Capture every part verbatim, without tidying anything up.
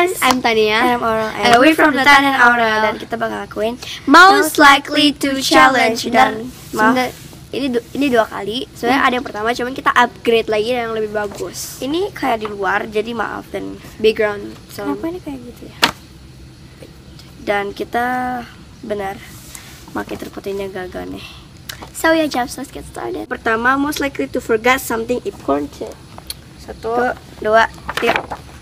guys, I'm Tania. And I'm Aurel. And we're from the Tan and Aurel. Dan kita bakal lakuin Most likely to challenge. Dan maaf, Sebenarnya ini du- ini dua kali. Soalnya Hmm. ada yang pertama, cuman kita upgrade lagi yang lebih bagus. ini kayak di luar, jadi maaf dan Background sound. kenapa ini kayak gitu ya? Dan kita benar pakai terputinya gagal nih. So yeah, Jobs, let's get started. Pertama, most likely to forget something important. Satu, Dua, tiga.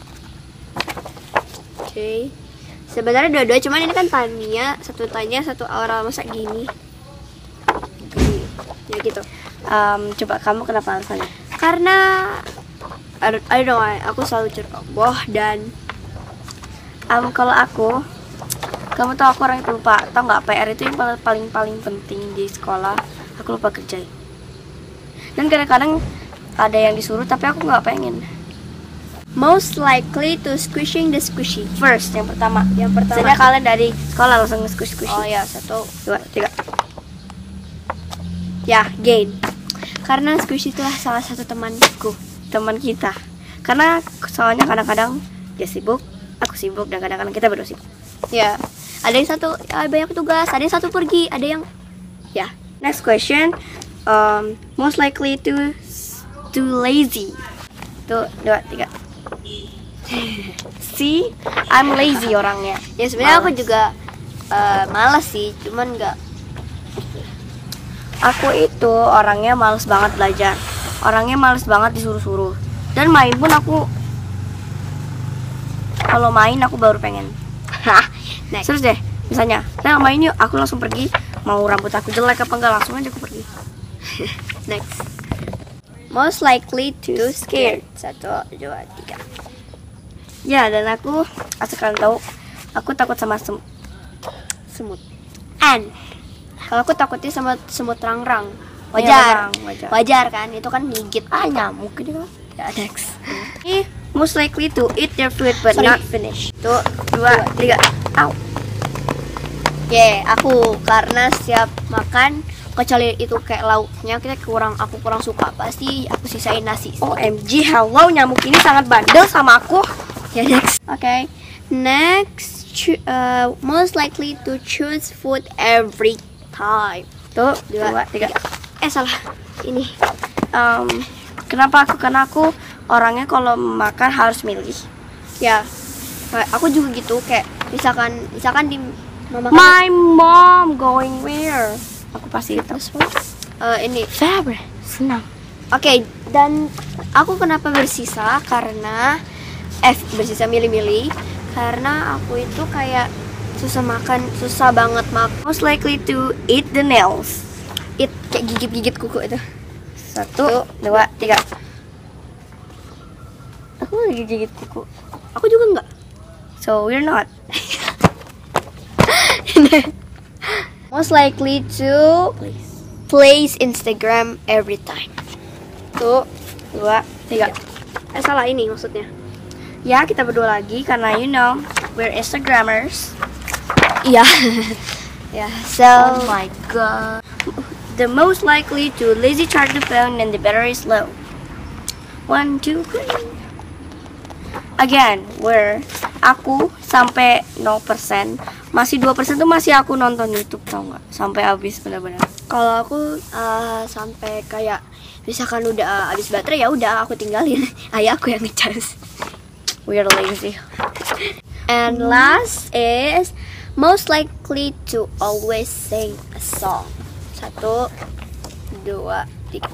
oke. Okay. Sebenarnya dua-dua, cuman ini kan Tania, satu Tania, satu Aurel, masa gini. Gini. Ya gitu. Um, coba kamu kenapa alasannya? Karena I don't, I don't know why, aku selalu ceroboh dan Um, kalau aku, kamu tahu aku orang yang lupa. Tahu nggak, P R itu yang paling paling paling penting di sekolah. Aku lupa kerjain. Dan kadang-kadang ada yang disuruh tapi aku nggak pengen. most likely to squishing the squishy. First, yang pertama. Yang pertama. Misalnya kalian dari sekolah langsung nge-squish squish. Oh ya, satu, Dua, tiga. ya, gain. Karena squishy itulah salah satu temanku. Teman kita. Karena soalnya kadang-kadang dia sibuk, aku sibuk, dan kadang-kadang kita berdua sibuk. Ya, ada yang satu ah, banyak tugas, ada yang satu pergi, ada yang ya. Next question. Um, most likely to too lazy. Tuh, dua, tiga. See, I'm lazy orangnya. Ya sebenarnya aku Malas. juga uh, malas sih, cuman nggak. Aku itu orangnya males banget belajar. Orangnya males banget disuruh-suruh. Dan main pun aku, kalau main aku baru pengen. Hah, Next. terus deh, misalnya, saya main yuk, aku langsung pergi. Mau rambut aku jelek apa enggak, langsung aja aku pergi. Next. Most likely to scared. Satu, dua, tiga. Ya, dan aku, asal kalian tahu, aku takut sama sem- semut. And kalau aku takutnya sama semut rangrang. Iya, Wajar. rangrang, wajar. Wajar kan? Itu kan gigit. Ah, nyamuk gitu kan. Ya, next. Ih, most likely to eat their food but Sorry. not finish. Tuh, dua, tiga. Au. Ya, aku karena setiap makan kecuali itu kayak lauknya kita kurang aku kurang suka, pasti aku sisain nasi. O M G, hello, nyamuk ini sangat bandel sama aku. Ya, next. Okay. Next, cho- uh, most likely to choose food every time. Tuh, Dua, dua, tiga. Eh, salah. Ini. Um, kenapa aku? Karena aku orangnya kalau makan harus milih. Ya. Kayak aku juga gitu, kayak misalkan misalkan di mama My mom going where? Aku pasti itu. uh, ini. Fabre, senang. Oke, dan aku kenapa bersisa karena F bersisa milih-milih karena aku itu kayak susah makan, susah banget makan. Most likely to eat the nails. It kayak gigit-gigit kuku itu. Satu, dua, tiga. Aku lagi gigit kuku. Aku juga enggak. So we're not. Most likely to Please. plays Instagram every time. Satu, dua, tiga. Eh, salah ini maksudnya. Ya, kita berdua lagi karena you know we're Instagrammers. Iya. Ya, so Oh my god. The most likely to lazy charge the phone and the battery is low. One, two, three. Again, where aku sampai nol persen, masih dua persen tuh masih aku nonton YouTube, tau nggak? Sampai habis benar-benar. kalau aku uh, sampai kayak misalkan udah habis baterai ya udah aku tinggalin. Ayah aku yang ngecas. We're lazy. And last is most likely to always sing a song. Satu, dua, tiga.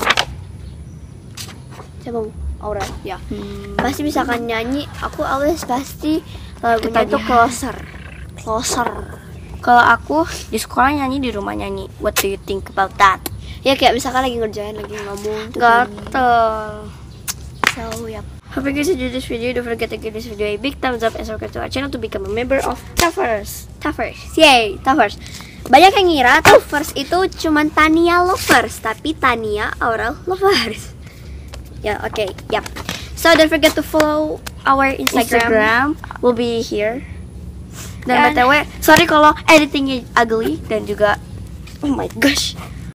Coba Aurel, ya. Hmm. Pasti misalkan nyanyi, aku always pasti lagunya itu Ketagihan. closer, closer. Kalau aku di sekolah nyanyi, di rumah nyanyi. What do you think about that? Ya kayak misalkan lagi ngerjain, lagi ngomong. tuh nyanyi. Gatel. So ya. Hope you guys enjoyed this video. Don't forget to give this video a big thumbs up and subscribe to our channel to become a member of Tafers. Tafers, yay, Tafers. Banyak yang ngira Tafers itu cuman Tania lovers, tapi Tania Aurel lovers. Ya, oke, okay, yap. So don't forget to follow our Instagram. Instagram will be here. Dan Dan- B T W, sorry kalau editingnya ugly dan juga oh my gosh.